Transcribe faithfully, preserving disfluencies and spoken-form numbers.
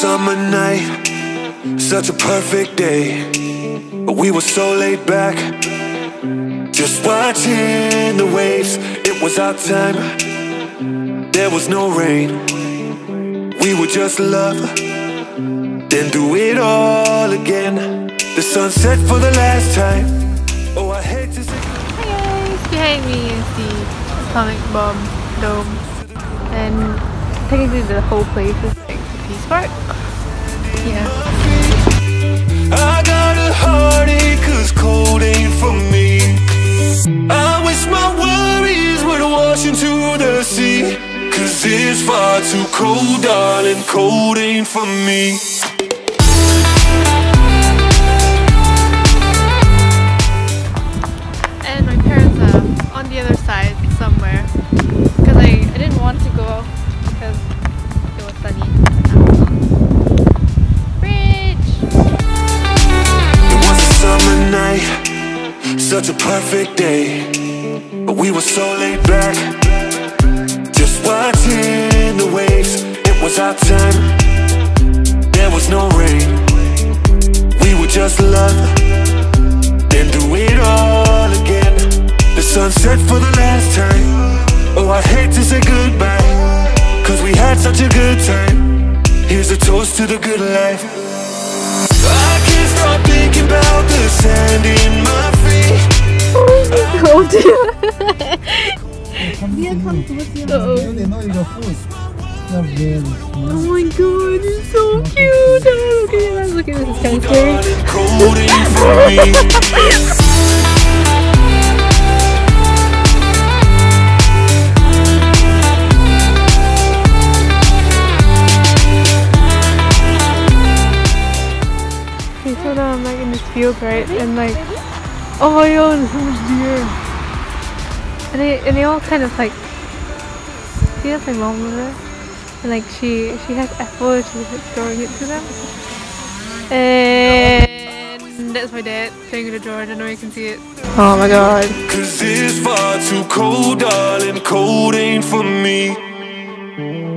summer night, such a perfect day. We were so laid back, just watching the waves. It was our time, there was no rain. We would just love, then do it all again. The sun set for the last time. Oh, I hate to say. Hi guys, behind me is the atomic bomb dome, and technically the whole place is like the Peace Park. Yeah. I got a heartache 'cause cold ain't for me. I wish my worries would wash into the sea, 'cause it's far too cold, darling, cold ain't for me. And my parents are on the other side somewhere, because I, I didn't want to go because it was sunny. Summer night, such a perfect day. We were so laid back, just watching the waves. It was our time, there was no rain. We would just love, then do it all again. The sun set for the last time. Oh, I hate to say goodbye, 'cause we had such a good time. Here's a toast to the good life. I can't stop thinking about the sand in my feet. Oh dear. Uh-oh. They know you're food. You're very smart. Oh my god, it's so cute. Oh, look at this, look at this, it's kind of scary. So now I'm like in this field, right, and like, oh my god, there's so much deer, and they and they all kind of like, see that's my mom over there, and like she she has apples, she's like throwing it to them, and that's my dad playing with the drawer. I don't know if you can see it. Oh my god. 'Cause it's far too cold, darling, cold ain't for me.